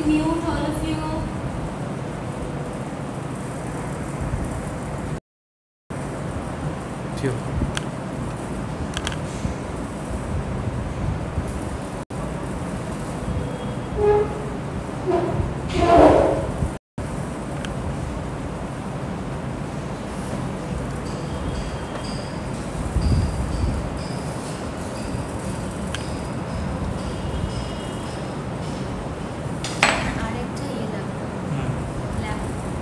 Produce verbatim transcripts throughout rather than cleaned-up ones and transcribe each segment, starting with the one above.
mute all of you. Sure. আরেকটা ইয়ে লাগবে ল্যাব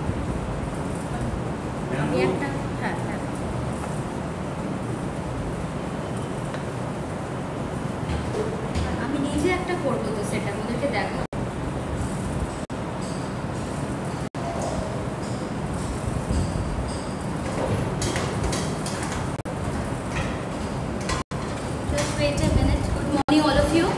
আমি একটা হ্যাঁ হ্যাঁ আমি নিজে একটা করবো তো সেটা ওদেরকে দেখো just wait a minute. Good morning all of you.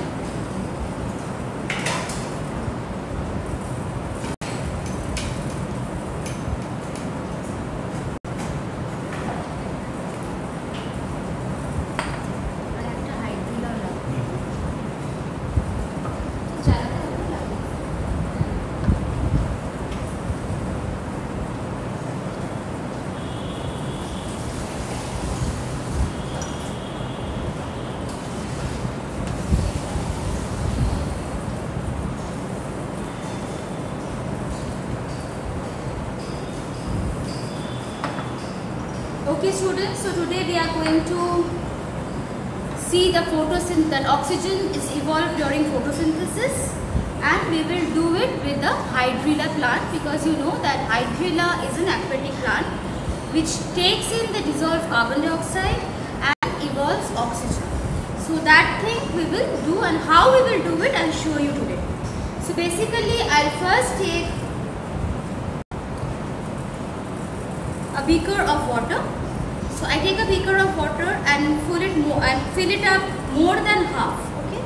আর একটা হাইট দিলাম না চালাতে হবে না Okay students, so today we are going to see the photosynthesis, that oxygen is evolved during photosynthesis, and we will do it with the hydrilla plant, because you know that hydrilla is an aquatic plant which takes in the dissolved carbon dioxide and evolves oxygen. So that thing we will do, and how we will do it I'll show you today. So basically I'll first take a beaker of water. So I take a beaker of water and fill it more and fill it up more than half. Okay.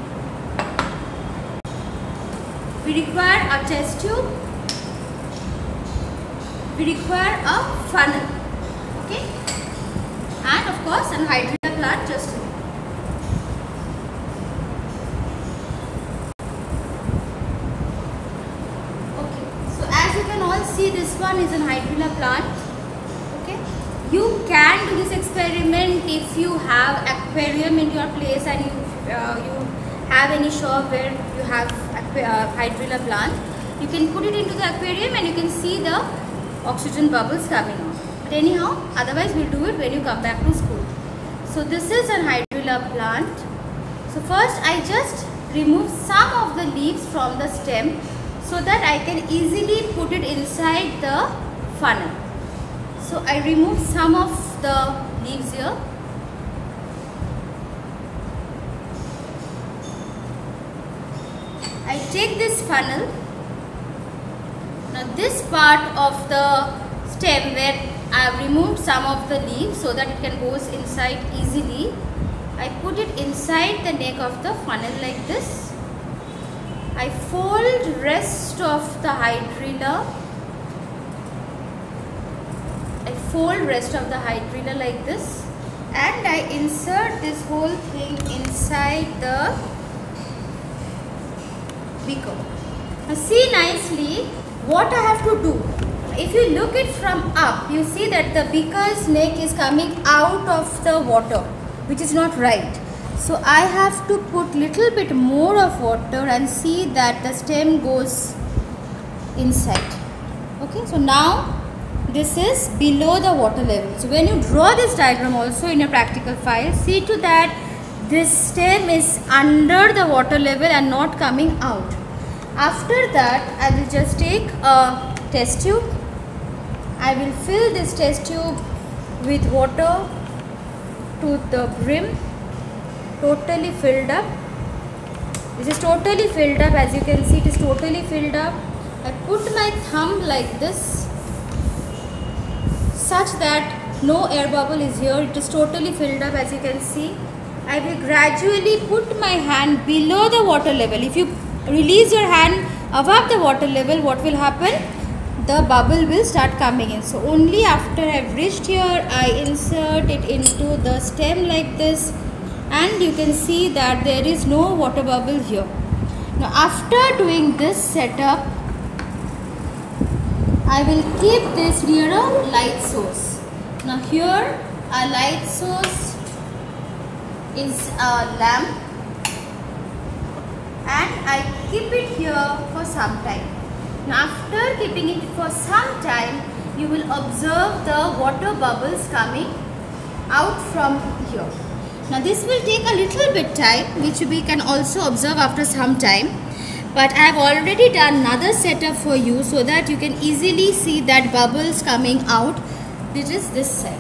We require a test tube. We require a funnel. Okay. And of course an hydrilla plant just to okay. So as you can all see, this one is an hydrilla plant. You can do this experiment if you have aquarium in your place and you uh, you have any shop where you have uh, hydrilla plant. You can put it into the aquarium and you can see the oxygen bubbles coming out. But anyhow, otherwise we'll do it when you come back to school. So this is an hydrilla plant. So first I just remove some of the leaves from the stem so that I can easily put it inside the funnel. So I remove some of the leaves here. I take this funnel. Now this part of the stem where I have removed some of the leaves so that it can go inside easily, I put it inside the neck of the funnel like this. I fold rest of the hydrilla. I fold rest of the hydrilla like this, and I insert this whole thing inside the beaker. Now see nicely what I have to do. If you look it from up, you see that the beaker's neck is coming out of the water, which is not right. So I have to put little bit more of water and see that the stem goes inside. Okay, so now this is below the water level. So when you draw this diagram also in your practical file, see to that this stem is under the water level and not coming out. After that I will just take a test tube. I will fill this test tube with water to the brim, totally filled up. This is totally filled up, as you can see it is totally filled up. I put my thumb like this, such that no air bubble is here. It is totally filled up, as you can see. I will gradually put my hand below the water level. If you release your hand above the water level, what will happen? The bubble will start coming in. So only after I have reached here, I insert it into the stem like this, and you can see that there is no water bubble here. Now after doing this setup, I will keep this near a light source. Now here our light source is a lamp, and I keep it here for some time. Now after keeping it for some time, you will observe the water bubbles coming out from here. Now this will take a little bit time, which we can also observe after some time. But I have already done another setup for you so that you can easily see that bubbles coming out. This is this side.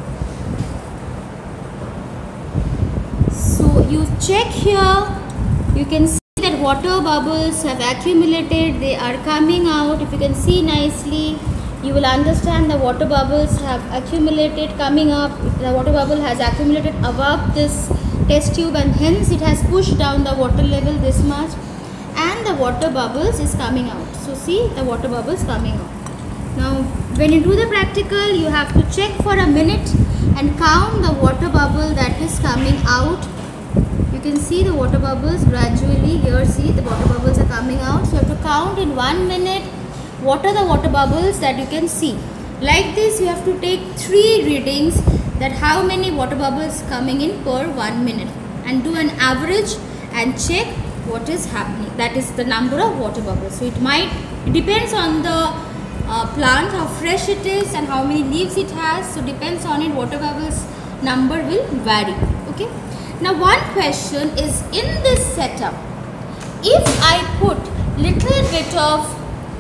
So you check here, you can see that water bubbles have accumulated, they are coming out. If you can see nicely, you will understand the water bubbles have accumulated coming up. The water bubble has accumulated above this test tube, and hence it has pushed down the water level this much, and the water bubbles is coming out. So see the water bubbles coming out. Now when you do the practical, you have to check for a minute and count the water bubble that is coming out. You can see the water bubbles gradually here. See the water bubbles are coming out. So you have to count in one minute what are the water bubbles that you can see. Like this, you have to take three readings, that how many water bubbles coming in per one minute, and do an average and check what is happening. That is the number of water bubbles. So it might, it depends on the uh, plant, how fresh it is and how many leaves it has. So depends on it, water bubbles number will vary. Okay. Now one question is, in this setup, if I put little bit of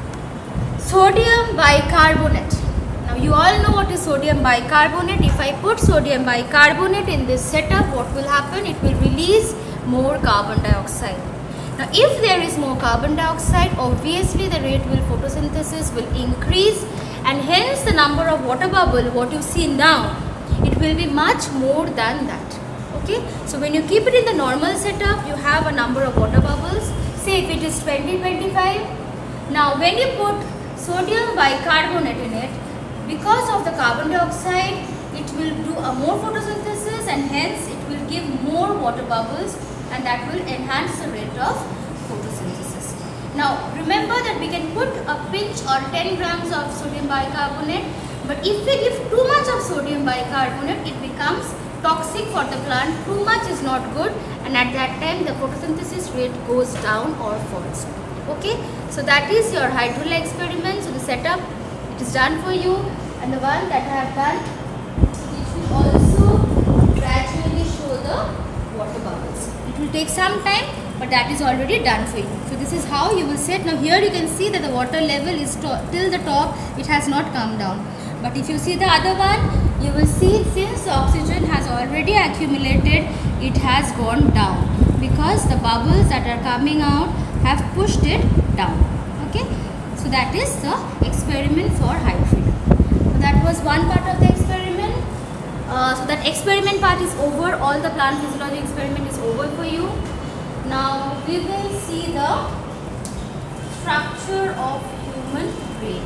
sodium bicarbonate. Now you all know what is sodium bicarbonate. If I put sodium bicarbonate in this setup, what will happen? It will release more carbon dioxide. Now if there is more carbon dioxide, obviously the rate will photosynthesis will increase, and hence the number of water bubble what you see now, it will be much more than that. Okay, so when you keep it in the normal setup, you have a number of water bubbles. Say if it is twenty, twenty-five. Now when you put sodium bicarbonate in it, because of the carbon dioxide, it will do a more photosynthesis, and hence it will give more water bubbles, and that will enhance the rate of photosynthesis. Now remember that we can put a pinch or ten grams of sodium bicarbonate, but if we give too much of sodium bicarbonate, it becomes toxic for the plant. Too much is not good, and at that time the photosynthesis rate goes down or falls. Okay, so that is your hydrolyte experiment. So the setup, it is done for you, and the one that I have done, it will also gradually show the water bubbles. It will take some time, but that is already done for you. So this is how you will set. Now here you can see that the water level is till the top, it has not come down. But if you see the other one, you will see since oxygen has already accumulated, it has gone down, because the bubbles that are coming out have pushed it down. Okay, so that is the experiment for hydrogen. So that was one part of the experiment. Uh, so that experiment part is over. All the plant physiology experiment is over for you. Now we will see the structure of human brain.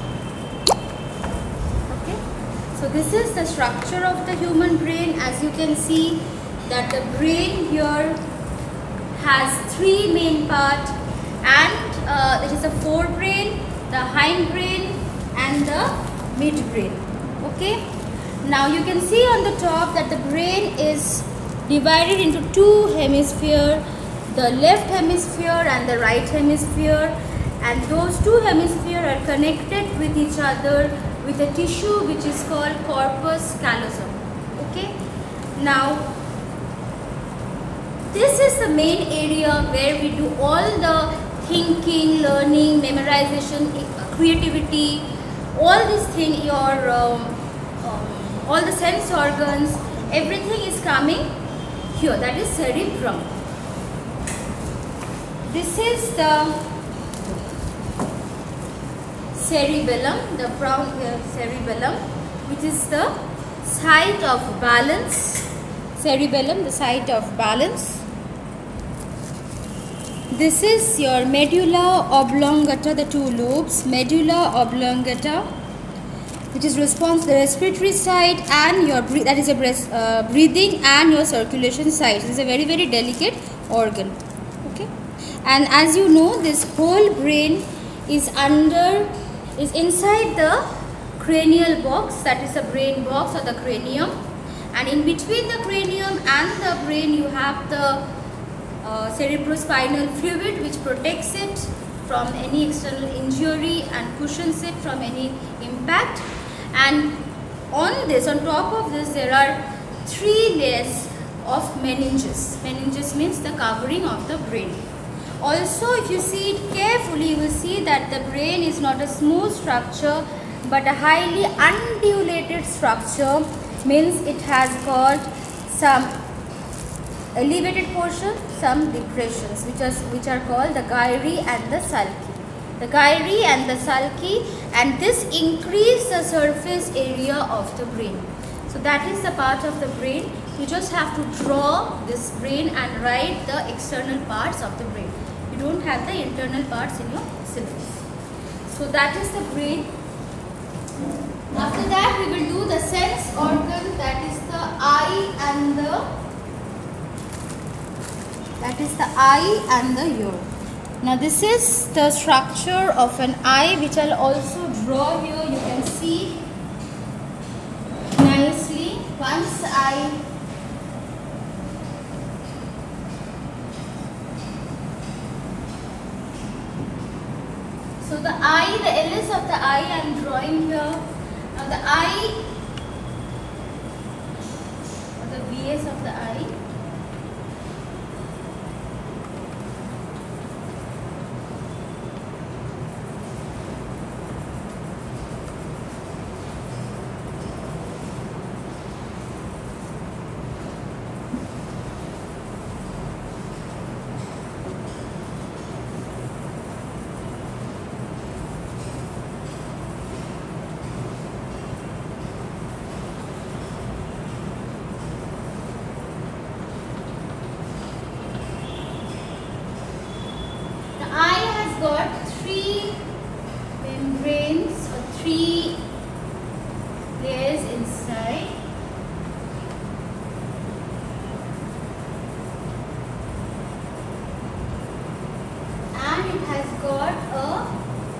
Okay, so this is the structure of the human brain. As you can see that the brain here has three main parts, and uh, it is the forebrain, the hindbrain, and the midbrain. Okay, now you can see on the top that the brain is divided into two hemispheres, the left hemisphere and the right hemisphere, and those two hemispheres are connected with each other with a tissue which is called corpus callosum. Okay, now this is the main area where we do all the thinking, learning, memorization, creativity, all these things, your um, um, all the sense organs, everything is coming here. That is cerebrum. This is the cerebellum, the brown uh, cerebellum, which is the site of balance. Cerebellum, the site of balance. This is your medulla oblongata, the two lobes, medulla oblongata, which is responsible the respiratory side and your that is your breath, uh, breathing and your circulation side. It is a very very delicate organ. Okay, And as you know, this whole brain is under, is inside the cranial box, that is the brain box or the cranium. And in between the cranium and the brain you have the uh, cerebrospinal fluid, which protects it from any external injury and cushions it from any impact. And on this, on top of this, there are three layers of meninges. Meninges means the covering of the brain. Also, if you see it carefully, you will see that the brain is not a smooth structure but a highly undulated structure, means it has got some elevated portion, some depressions, which are, which are called the gyri and the sulci. The gyri and the sulci, and this increase the surface area of the brain. So that is the part of the brain. You just have to draw this brain and write the external parts of the brain. You don't have the internal parts in your syllabus. So that is the brain. After that, we will do the sense organ, that is the eye and the that is the eye and the ear. Now this is the structure of an eye, which I'll also draw here. You can see nicely. Once I so the eye, the L S of the eye I am drawing here. Now the eye, or the V S of the eye. Got three membranes or three layers inside. And it has got a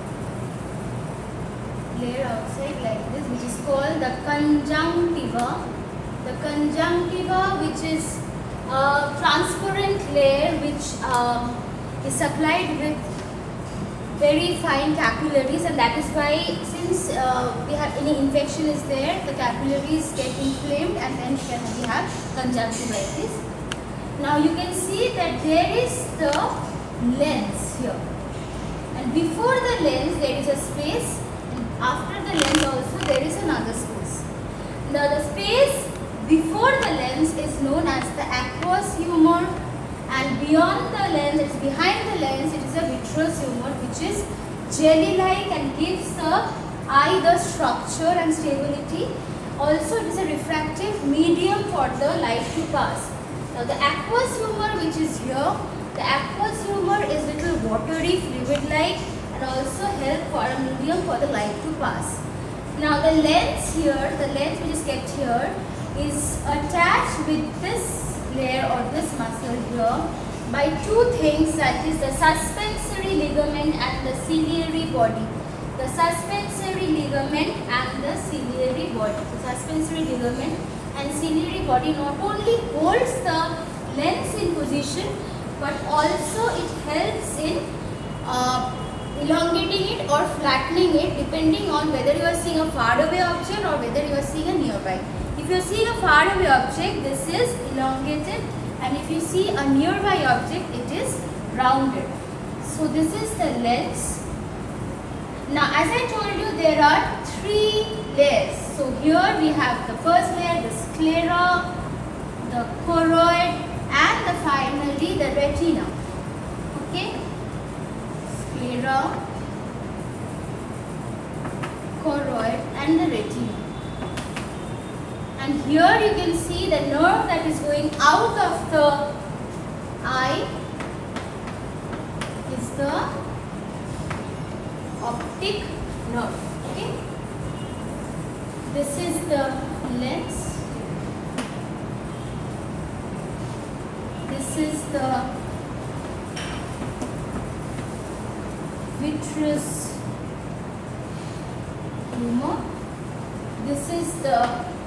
layer outside like this, which is called the conjunctiva. The conjunctiva, which is a transparent layer which um, is supplied with very fine capillaries, and that is why, since uh, we have any infection is there, the capillaries get inflamed and then we can we have conjunctiva like this. Now you can see that there is the lens here, and before the lens there is a space, and after the lens also there is another space. Now the space before the lens is known as the aqueous humor, and beyond the lens, it's behind the lens, it is a vitreous humor, which is jelly-like and gives the eye the structure and stability. Also, it is a refractive medium for the light to pass. Now, the aqueous humor, which is here, the aqueous humor is little watery, fluid-like, and also help for a medium for the light to pass. Now, the lens here, the lens which is kept here, is attached with this layer or this muscle here by two things, that is the suspensory ligament and the ciliary body. The suspensory ligament and the ciliary body. The suspensory ligament and ciliary body not only holds the lens in position, but also it helps in uh, elongating it or flattening it, depending on whether you are seeing a far away object or whether you are seeing a nearby. If you are seeing a far away object, this is elongated, and if you see a nearby object, it is rounded. So this is the lens. Now, as I told you, there are three layers. So here we have the first layer, the sclera, the choroid, and the finally the retina. Okay, sclera, choroid, and the retina. And here you can see the nerve that is going out of the eye is the optic nerve. Okay, this is the lens, this is the vitreous humor. This is the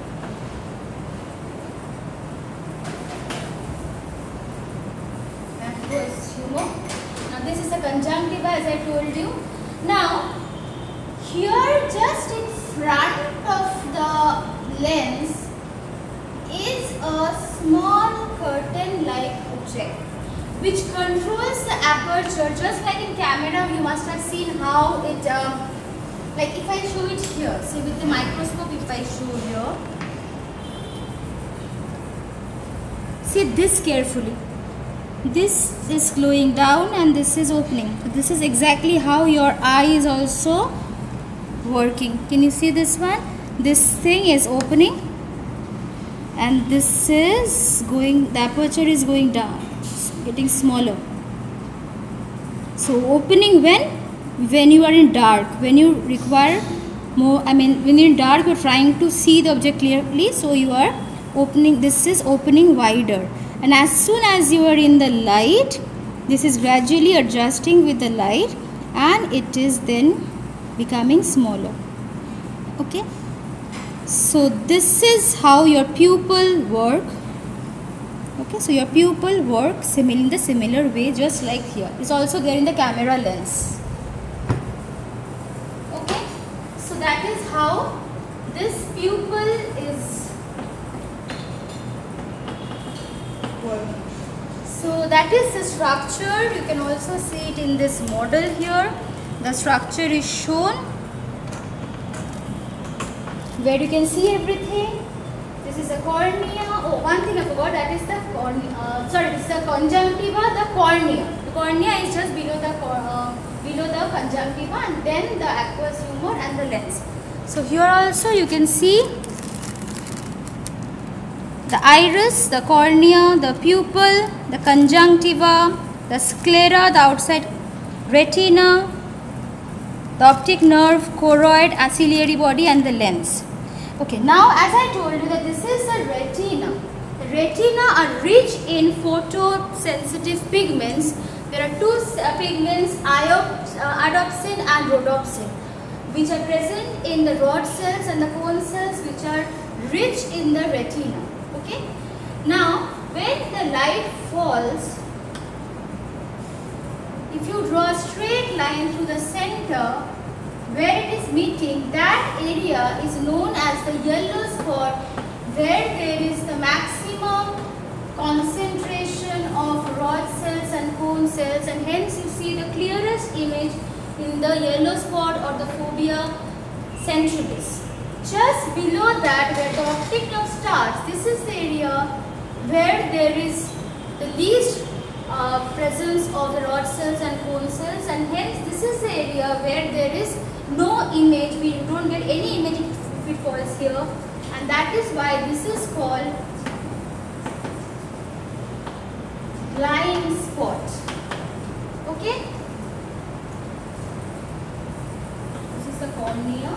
aqueous humor. Now this is the conjunctiva, as I told you. Now here, just in front of the lens is a small curtain-like object which controls the aperture. Just like in camera, you must have seen how it, um, like if I show it here, see with the microscope, if I show here, see this carefully. This is glowing down and this is opening. So this is exactly how your eye is also working. Can you see this one? This thing is opening and this is going, the aperture is going down, it's getting smaller. So opening when? When you are in dark, when you require more, I mean when you're in dark, you're trying to see the object clearly, so you are opening, this is opening wider. And as soon as you are in the light, this is gradually adjusting with the light and it is then becoming smaller. Okay, so this is how your pupil work. Okay, so your pupil works similar in the similar way, just like here. It's also there in the camera lens. Okay, so that is how this pupil is working. So that is the structure. You can also see it in this model here. The structure is shown where you can see everything. This is a cornea. Oh, one thing I forgot, that is the cornea. Uh, sorry, this is the conjunctiva, the cornea. The cornea is just below the uh, below the conjunctiva, and then the aqueous humor and the lens. So here also you can see the iris, the cornea, the pupil, the conjunctiva, the sclera, the outside retina, the optic nerve, choroid, ciliary body and the lens. Okay, now as I told you that this is the retina. The retina are rich in photosensitive pigments. There are two uh, pigments, iop, uh, adopsin and rhodopsin, which are present in the rod cells and the cone cells, which are rich in the retina. Okay. Now when the light falls, if you draw a straight line through the center where it is meeting, that area is known as the yellow spot, where there is the maximum concentration of rod cells and cone cells, and hence you see the clearest image in the yellow spot or the fovea centralis. Just below that, where the optic nerve starts, this is the area where there is the least uh, presence of the rod cells and cone cells, and hence this is the area where there is no image. We don't get any image if it falls here, and that is why this is called blind spot. Okay, this is the cornea.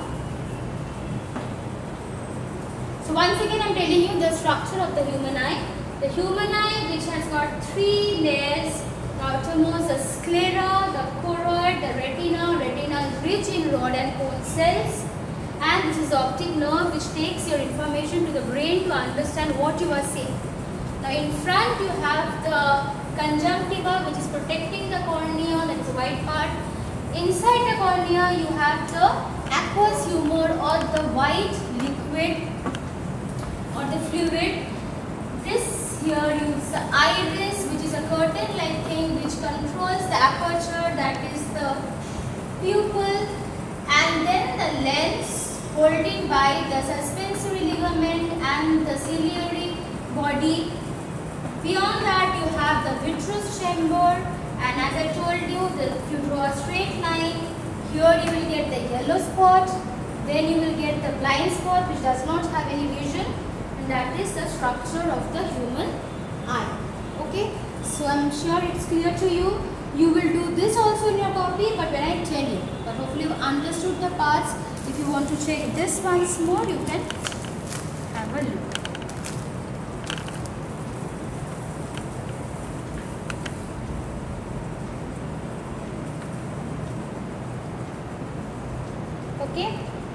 So once again I am telling you the structure of the human eye. The human eye, which has got three layers, the outermost, the sclera, the choroid, the retina. Retina is rich in rod and cone cells, and this is the optic nerve, which takes your information to the brain to understand what you are seeing. Now in front you have the conjunctiva, which is protecting the cornea, that is the white part. Inside the cornea you have the aqueous humor, or the white liquid or the fluid. This here is the iris, which is a curtain-like thing which controls the aperture, that is the pupil, and then the lens holding by the suspensory ligament and the ciliary body. Beyond that you have the vitreous chamber, and as I told you, that if you draw a straight line, here you will get the yellow spot, then you will get the blind spot which does not have any vision, and that is the structure of the human eye. Okay, so I am sure it's clear to you. You will do this also in your copy, but when I tell you, but hopefully you understood the parts. If you want to check this once more, you can have a look. Okay.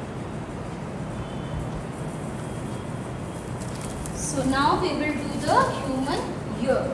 So now we will do the human ear.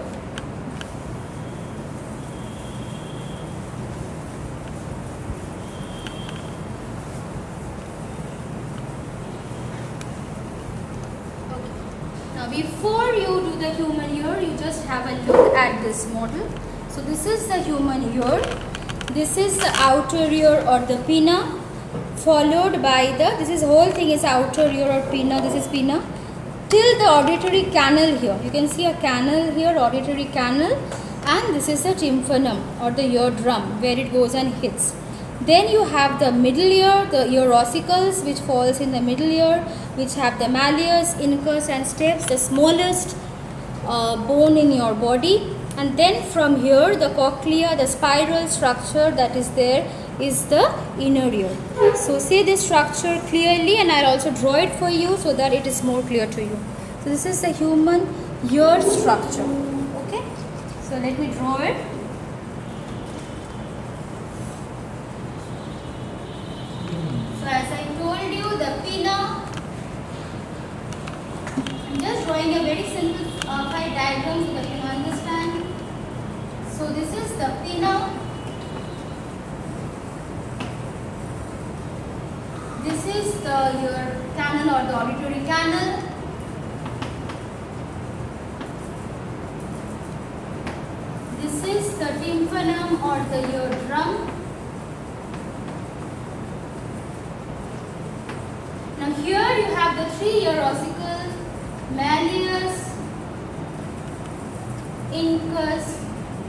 Okay. Now before you do the human ear, you just have a look at this model. So this is the human ear. This is the outer ear or the pinna, followed by the, this is whole thing is outer ear or pinna, this is pinna, till the auditory canal here. You can see a canal here, auditory canal, and this is the tympanum or the eardrum where it goes and hits. Then you have the middle ear, the ear ossicles which falls in the middle ear, which have the malleus, incus and stapes, the smallest uh, bone in your body. And then from here the cochlea, the spiral structure that is there is the inner ear. So see this structure clearly, and I'll also draw it for you so that it is more clear to you. So this is the human ear structure. Okay. So let me draw it. So as I told you, the pinna. I'm just drawing a very simple uh, five diagram so that you can understand. So this is the pinna. This is the ear canal or the auditory canal. This is the tympanum or the eardrum. Now here you have the three ear ossicles, malleus, incus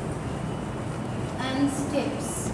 and stapes.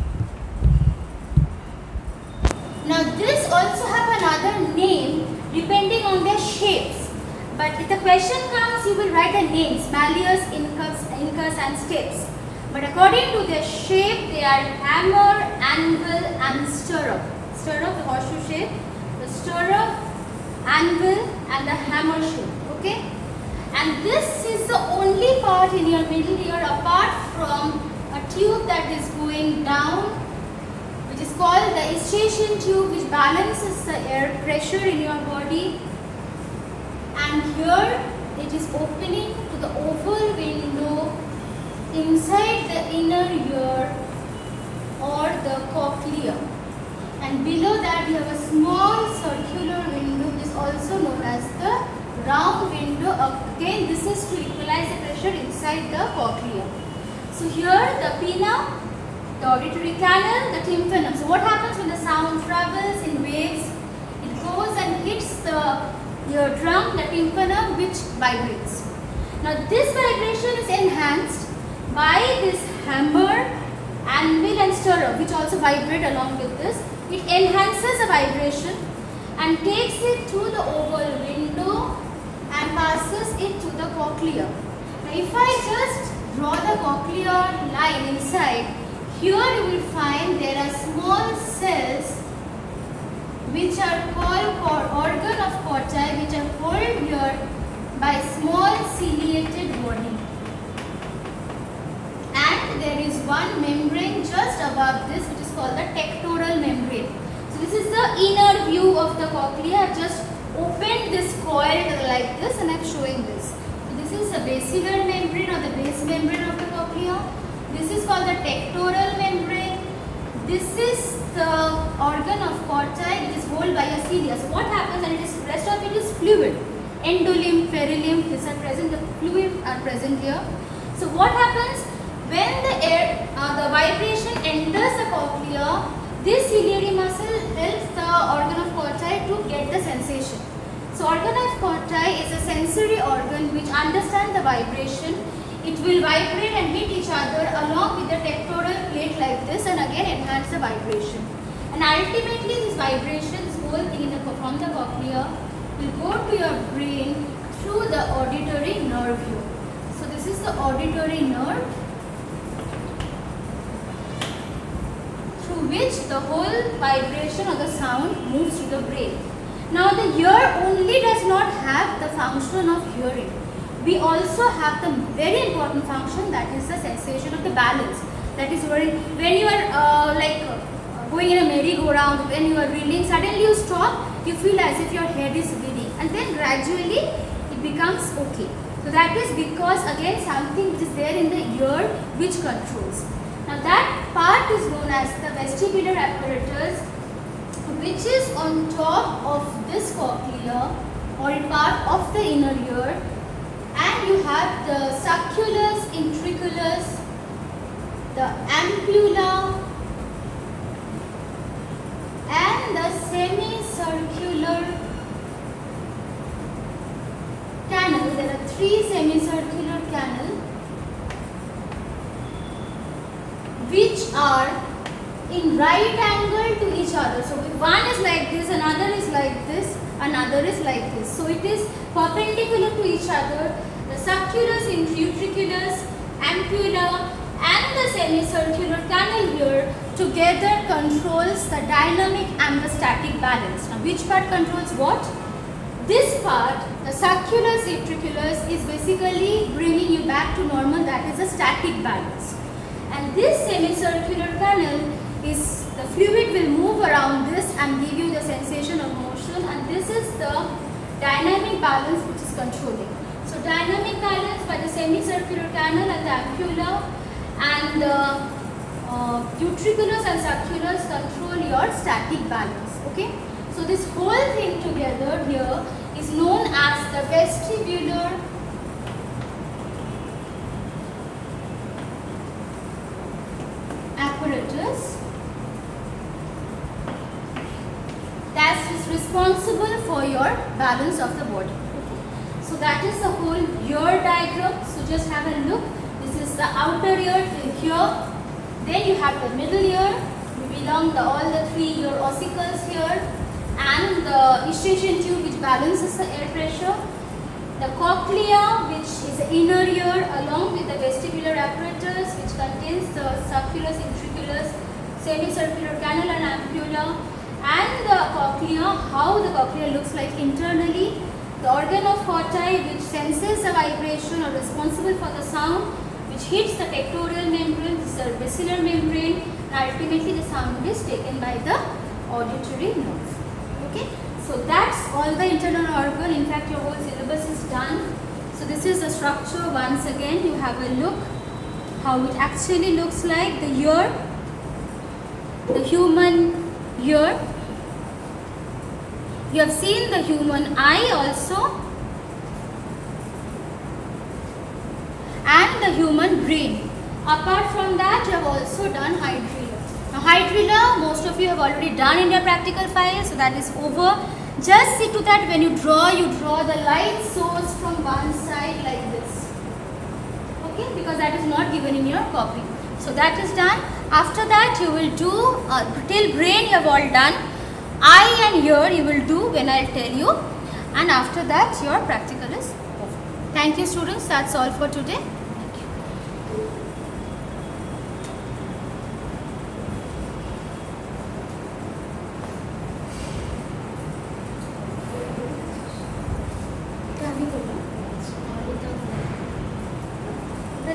Now this also have another name depending on their shapes, but if the question comes you will write the names malleus, incus, incus and stapes, but according to their shape they are hammer, anvil and stirrup. Stirrup, the horseshoe shape, the stirrup, anvil and the hammer shape. Okay, and this is the only part in your middle ear apart from a tube that is going down, which is called the eustachian tube, which balances the air pressure in your body, and here it is opening to the oval window inside the inner ear or the cochlea, and below that you have a small circular window which is also known as the round window. Again, this is to equalize the pressure inside the cochlea. So here the pinna, the auditory canal, the tympanum. So what happens when the sound travels in waves? It goes and hits the eardrum, the tympanum, which vibrates. Now this vibration is enhanced by this hammer, anvil and stirrup, which also vibrate along with this. It enhances the vibration and takes it to the oval window and passes it to the cochlea. Now if I just draw the cochlear line inside, here you will find there are small cells which are called organ of Corti, which are held here by small ciliated body. And there is one membrane just above this which is called the tectoral membrane. So this is the inner view of the cochlea. I have just opened this coil like this and I am showing this. This is the basilar membrane or the base membrane of the cochlea. This is called the tectoral membrane. This is the organ of Corti which is held by a cilia. So what happens, and it is, rest of it is fluid. Endolymph, perilymph, these are present, the fluid are present here. So what happens when the air, uh, the vibration enters the cochlea, this ciliary muscle helps the organ of Corti to get the sensation. So organ of Corti is a sensory organ which understands the vibration. It will vibrate and hit each other along with the tectoral plate like this and again enhance the vibration. And ultimately this vibration, this whole thing in the, from the cochlea will go to your brain through the auditory nerve here. So this is the auditory nerve through which the whole vibration or the sound moves to the brain. Now the ear only does not have the function of hearing. We also have the very important function, that is the sensation of the balance. That is when, when you are uh, like uh, going in a merry-go-round, when you are reeling, suddenly you stop, you feel as if your head is reeling, and then gradually it becomes okay. So that is because again something which is there in the ear which controls. Now that part is known as the vestibular apparatus, which is on top of this cochlea or a part of the inner ear, and you have the sulculus intriculus, the ampulla and the semicircular canal. There are three semicircular canals which are in right angle to each other. So if one is like this, another is like this, another is like this. So it is perpendicular to each other. The sulculus intriculus, ampulla and the semicircular canal here together controls the dynamic and the static balance. Now which part controls what? This part, the sulculus intriculus, is basically bringing you back to normal, that is a static balance. And this semicircular canal is, the fluid will move around this and give you the sensation of motion, and this is the dynamic balance which is controlling. So dynamic balance by the semicircular canal and the ampulla and the uh, utriculus and sulculus control your static balance. Okay. So this whole thing together here is known as the vestibular apparatus that is responsible for your balance of the body. Okay. So that is the whole ear diagram. So just have a look. This is the outer ear here. Then you have the middle ear. You belong the all the three ear ossicles here, and the eustachian tube which balances the air pressure, the cochlea which is the inner ear along with the vestibular apparatus which contains the sulculus intriculus, semicircular canal and ampulla, and the cochlea, how the cochlea looks like internally, the organ of Corti which senses the vibration or responsible for the sound which hits the pectoral membrane, the basilar membrane, and ultimately the sound is taken by the auditory nerve. Okay, so that's all the internal organ. In fact, your whole syllabus is done. So this is the structure. Once again, you have a look how it actually looks like. The ear, the human ear. You have seen the human eye also, and the human brain. Apart from that, you have also done hydrilla. Now hydrilla, most of you have already done in your practical file, so that is over. Just see to that when you draw, you draw the light source from one side like this. Okay, because that is not given in your copy. So that is done. After that, you will do, uh, till brain you have all done. Eye and ear you will do when I will tell you. And after that, your practical is over. Thank you students, that's all for today.